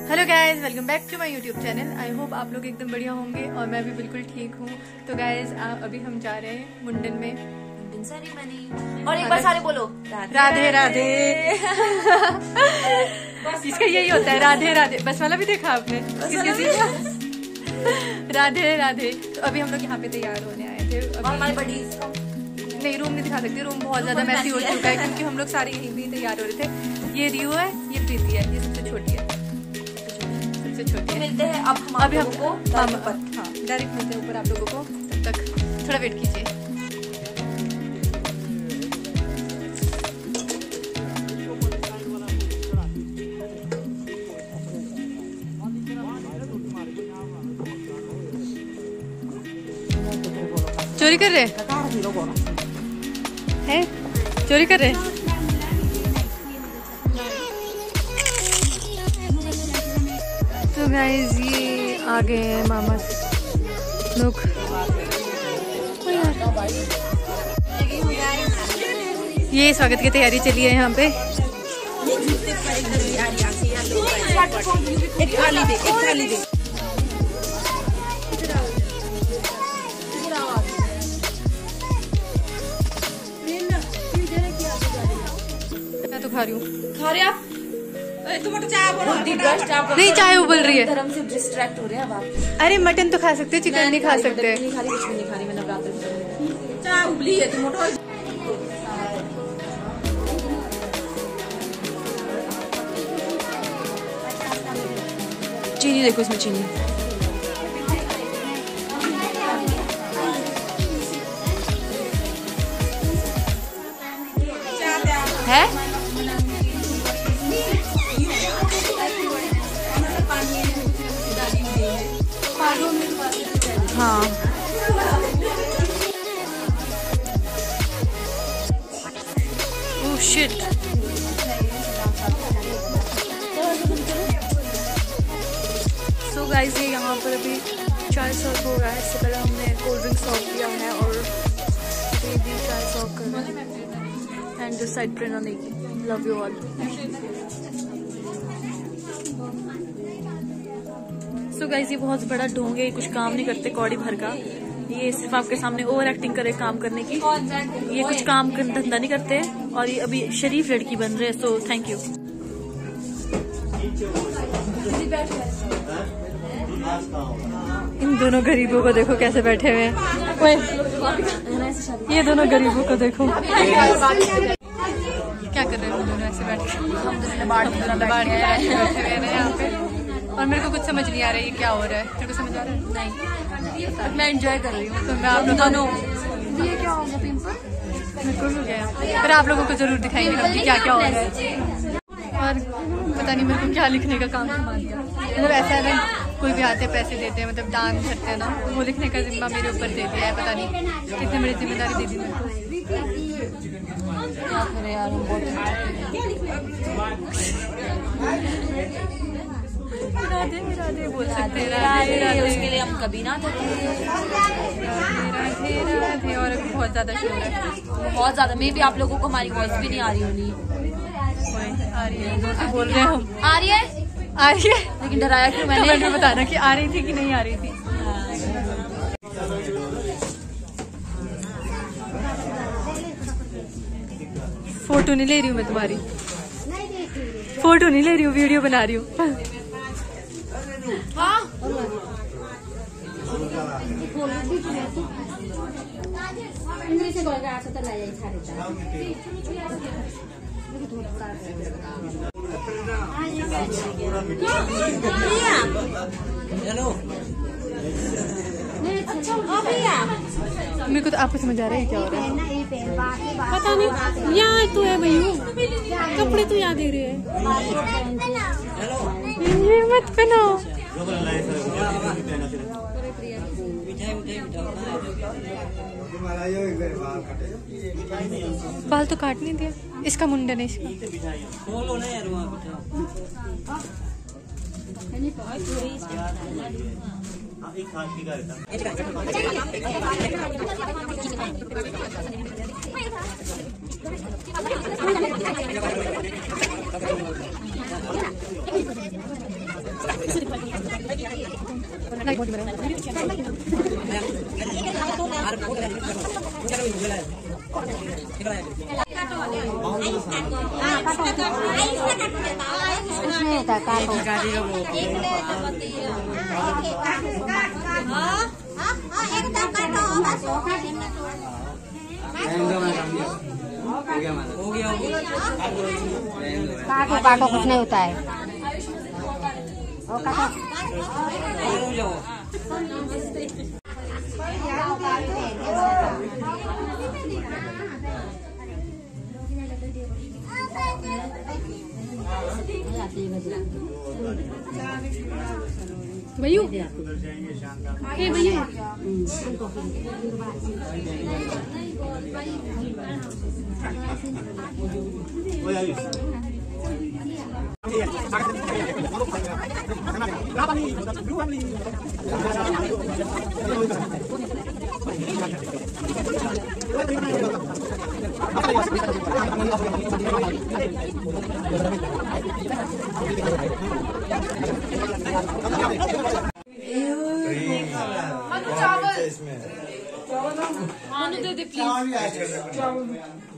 Hello guys, welcome back to my YouTube channel. I hope आप लोग एकदम बढ़िया होंगे और मैं भी बिल्कुल ठीक हूँ। तो गाइज अभी हम जा रहे हैं मुंडन में, मुंडन सेरेमनी। और एक बार सारे बोलो राधे राधे। इसका यही होता है, राधे राधे। बस वाला भी देखा आपने? राधे राधे। तो अभी हम लोग यहाँ पे तैयार होने आए थे। हमारे बड़ी नहीं, रूम नहीं दिखा सकते, रूम बहुत ज्यादा मैसी हो चुका है क्योंकि हम लोग सारे यहीं पे तैयार हो रहे थे। ये रियू है, ये प्रीति है, ये सबसे छोटी है, सबसे छोटी। मिलते हैं अब हम आप लोगों को डायरेक्ट मिलते हैं ऊपर आप लोगों को। तब तक थोड़ा वेट कीजिए। चोरी कर रहे हैं? चोरी कर रहे हैं? तो गाइस ये आ गए हैं मामा लोग। ये स्वागत की तैयारी चली है यहाँ पे। एक थाली दे, एक थाली दे। मैं तो खा रही हूँ। खा रहे आप? नहीं, चाय उबल रही है। धर्म से डिस्ट्रैक्ट हो रहे हैं अब आप। अरे मटन तो खा सकते, चिकन नहीं खा सकते। नहीं खा रही, कुछ नहीं खा रही मैं नवरात्र में। चाय उबली है तो मोटा। चीनी देखो, इसमें चीनी है। हाँ ओह शिट। सो गाइस ये यहाँ पर अभी चाय सर्व हो रहा है। इससे पहले हमने कोल्ड ड्रिंक सर्व किया है और अभी भी चाय सर्व कर रहे हैं। And this side Prerna Negi, love you all. So guys ये बहुत बड़ा ढोंग है, कुछ काम नहीं करते कौड़ी भर का। ये सिर्फ आपके सामने ओवर एक्टिंग करे काम करने की। ये कुछ काम धंधा नहीं करते और ये अभी शरीफ लड़की बन रहे हैं। So thank you. इन दोनों गरीबों को देखो कैसे बैठे हुए हैं। ये दोनों गरीबों को देखो क्या कर रहे हैं दोनों ऐसे बैठे हुए हैं यहाँ पे। और मेरे को कुछ समझ नहीं आ रहा है ये क्या हो रहा है। मेरे को समझ आ रहा है नहीं, मैं एंजॉय कर रही हूँ। तो मैं आप लोगों ये क्या होगा मेरे को हो गया, फिर आप लोगों को जरूर दिखाएंगे हम कि क्या क्या हो रहा है। और पता नहीं मेरे को क्या लिखने का काम संभाल दिया। मतलब ऐसा है ना, कोई भी आते पैसे देते हैं, मतलब दान करते हैं ना, वो लिखने का जिम्मा मेरे ऊपर दे दिया है। पता नहीं कितनी बड़ी जिम्मेदारी दे दी मेरे को। यार राधे राधे बोल सकते हैं, राधे राधे। उसके लिए हम कभी ना थे। राधे राधे। और अभी बहुत ज्यादा शोर है, बहुत ज्यादा। मे भी आप लोगों को हमारी वॉइस भी नहीं आ रही होनी। आ रही है, जोर से बोल रहे हैं हम। आ रही है, आ रही है, लेकिन डराया क्यों? मैंने बताना कि आ रही थी कि नहीं आ रही थी। फोटो नहीं ले रही हूँ मैं तुम्हारी, फोटो नहीं ले रही हूँ, वीडियो बना रही हूँ। हाँ मेरे को तो आपको समझ आ रहा है क्या हो रहा है? पता नहीं, यहाँ तो है भैया, कपड़े तो यहाँ दे रहे हैं। ये मत पहनाओ। बाल तो काट नहीं दिया, इसका मुंडन है इसका। काटो काटो, कुछ नहीं होता है। भैयू, हे भैयू, चावल दे दे प्लीज।